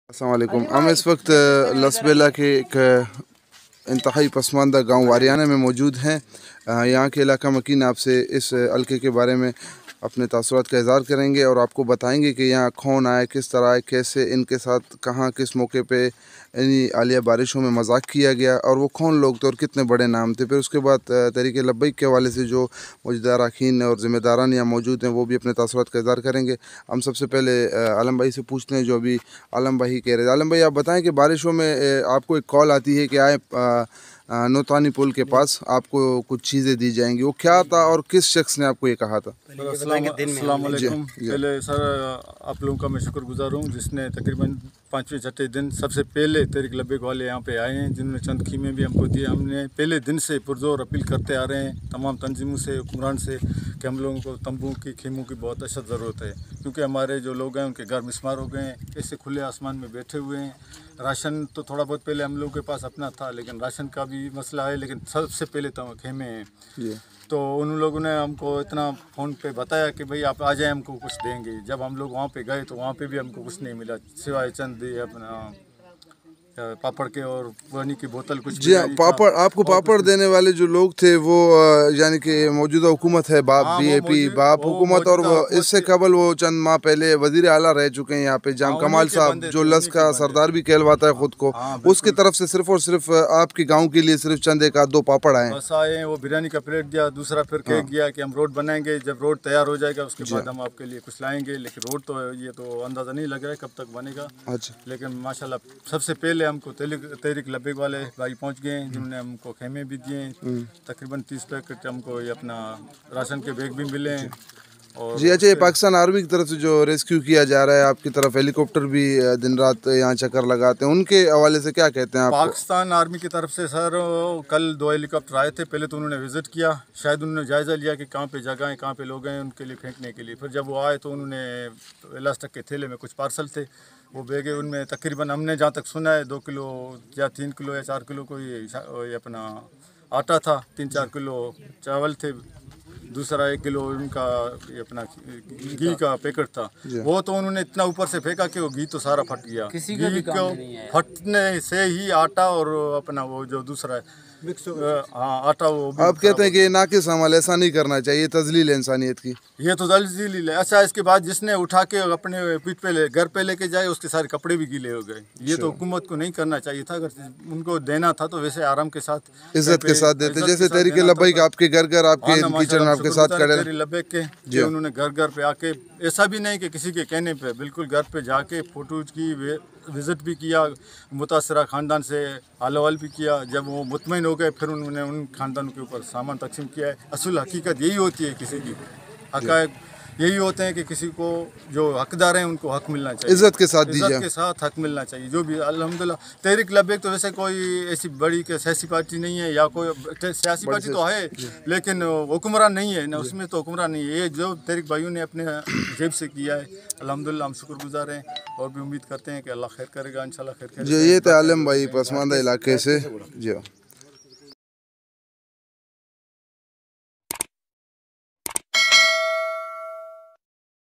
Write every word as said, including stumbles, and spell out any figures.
अस्सलाम वालेकुम। हम इस वक्त लसबेला के एक इंतहाई पसमानदा गांव वारियाना में मौजूद हैं। यहाँ के इलाका मकीन आपसे इस हल्के के बारे में अपने तासुरात का इज़हार करेंगे और आपको बताएंगे कि यहाँ कौन आए, किस तरह आए, कैसे इनके साथ कहाँ किस मौके पे इन आलिया बारिशों में मजाक किया गया और वो कौन लोग थे और कितने बड़े नाम थे। फिर उसके बाद तरीक़े लब्बैक के हवाले से जो मौजूदा अरकान और ज़िम्मेदारान यहाँ मौजूद हैं वो भी अपने तासुरात का इज़हार करेंगे। हम सबसे पहले आलम भाई से पूछते हैं जो अभी आलम भाई कह रहे थे। आलम भाई, आप बताएं कि बारिशों में आपको एक कॉल आती है कि आए नोतानी पुल के पास आपको कुछ चीज़ें दी जाएंगी, वो क्या था और किस शख्स ने आपको ये कहा था? अस्सलाम वालेकुम। पहले सर आप लोगों का मैं शुक्रगुजार हूँ जिसने तकरीबन पाँचवें छठे दिन सबसे पहले तहरीक लब्बैक वाले यहाँ पे आए हैं, जिन्होंने चंद खीमे भी हमको दिए। हमने पहले दिन से पुरजोर अपील करते आ रहे हैं तमाम तंजीमों से, हुक्मरान से कि हम लोगों को तंबू की, खीमों की बहुत अशद ज़रूरत है, क्योंकि हमारे जो लोग हैं उनके घर मिसमार हो गए हैं, ऐसे खुले आसमान में बैठे हुए हैं। राशन तो थोड़ा बहुत पहले हम लोगों के पास अपना था, लेकिन राशन का भी मसला है, लेकिन सबसे पहले तो खेमे हैं। तो उन लोगों ने हमको इतना फ़ोन पे बताया कि भाई आप आ जाए, हमको कुछ देंगे। जब हम लोग वहाँ पे गए तो वहाँ पे भी हमको कुछ नहीं मिला सिवाय चंद अपना पापड़ के और पानी की बोतल कुछ। जी हाँ, पापड़ आपको पापड़ देने वाले जो लोग थे वो यानी कि मौजूदा हुकूमत है, बाप बी ए पी बाप हुकूमत, और इससे कबल वो चंद माह पहले वजीर आला रह चुके हैं यहाँ पे जाम कमाल साहब, जो लस का सरदार भी कहलवाता है खुद को। उसकी तरफ से सिर्फ और सिर्फ आपके गाँव के लिए सिर्फ चंद एक आध दो पापड़ आए बस आए। वो बिरयानी का प्लेट दिया, दूसरा फिर कह गया कि हम रोड बनाएंगे, जब रोड तैयार हो जाएगा उसके बाद हम आपके लिए कुछ लाएंगे, लेकिन रोड तो ये तो अंदाज़ा नहीं लग रहा है कब तक बनेगा। अच्छा, लेकिन माशाल्लाह सबसे पहले हमको तहरीक लब्बैक वाले भाई पहुंच गए हैं, जिन्होंने हमको खेमे भी दिए, तकरीबन तीस पैकेट हमको ये अपना राशन के बैग भी मिले हैं। और जी अच्छा, ये पाकिस्तान आर्मी की तरफ से जो रेस्क्यू किया जा रहा है, आपकी तरफ हेलीकॉप्टर भी दिन रात यहाँ चक्कर लगाते हैं, उनके हवाले से क्या कहते हैं आप? पाकिस्तान आर्मी की तरफ से सर कल दो हेलीकॉप्टर आए थे। पहले तो उन्होंने विज़िट किया, शायद उन्होंने जायज़ा लिया कि कहाँ पे जगह है, कहाँ पे लोग हैं उनके लिए फेंकने के लिए। फिर जब वो आए तो उन्होंने इलास्टिक के थैले में कुछ पार्सल थे, वो बैगे, उनमें तकरीबन हमने जहाँ तक सुना है दो किलो या तीन किलो या चार किलो को ये अपना आटा था, तीन चार किलो चावल थे, दूसरा एक किलो उनका ये अपना घी का पैकेट था। वो तो उन्होंने इतना ऊपर से फेंका कि वो घी तो सारा फट गया। घी को फटने से ही आटा और अपना वो जो दूसरा है हाँ आटा वो आप कहते हैं कि ये नाकिस अमल, ऐसा नहीं करना चाहिए, तजलील है इंसानियत की। ये तो तजलील है। अच्छा, इसके बाद जिसने उठा के अपने पीठ पे ले घर पे लेके जाए उसके सारे कपड़े भी गीले हो गए। ये तो हुकूमत को नहीं करना चाहिए था। अगर उनको देना था तो वैसे आराम के साथ, इज्जत के साथ देते, जैसे तहरीक लब्बैक आपके घर घर आपके किचन में आपके साथ खड़े लब्बैक के जी, उन्होंने घर घर पे आके, ऐसा भी नहीं कि किसी के कहने पे, बिल्कुल घर पे जाके फोटोज की विज़िट भी किया, मुतासरा ख़ानदान से हाल हवाल भी किया। जब वो मुतमईन हो गए फिर उन्होंने उन ख़ानदानों के ऊपर सामान तकसीम किया है। असल हकीकत यही होती है, किसी की हक़ाइक़ यही होते हैं कि किसी को जो हकदार हैं उनको हक मिलना चाहिए, इज्जत के साथ इज्जत के साथ हक मिलना चाहिए। जो भी अल्हम्दुलिल्लाह तहरीक लब्बैक तो वैसे कोई ऐसी बड़ी के सियासी पार्टी नहीं है, या कोई सियासी पार्टी तो है लेकिन हुक्मरान नहीं है ना, उसमें तो हुक्मरान नहीं है। ये जो तहरीक भाइयों ने अपने जेब से किया है, अल्हम्दुलिल्लाह हम शुक्रगुजार हैं और भी उम्मीद करते हैं कि अल्लाह खैर करेगा, इंशाल्लाह खैर करेगा। जी, ये थे आलम भाई पसमानदा इलाके से। जी।